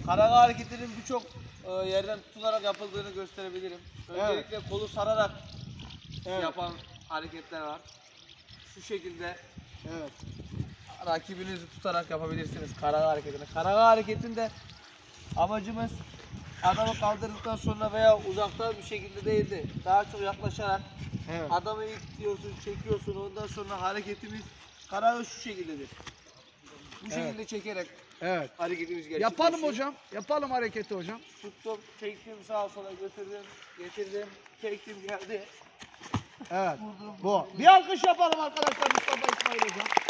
Karaga hareketinin birçok yerden tutularak yapıldığını gösterebilirim. Öncelikle kolu sararak yapan hareketler var. Şu şekilde rakibinizi tutarak yapabilirsiniz karaga hareketini. Karaga hareketinde amacımız adamı kaldırdıktan sonra veya uzaktan bir şekilde değil de daha çok yaklaşarak adamı itiyorsun, çekiyorsun. Ondan sonra hareketimiz karaga şu şekildedir. Bu şekilde çekerek hareketimiz gerçekleşiyor. Yapalım hocam. Yapalım hareketi hocam. Tuttum, çektim, sağa sola götürdüm, getirdim, çektim, geldi. Evet. Vurdum, Bu. Bir alkış yapalım arkadaşlar Mustafa İsmail hocam.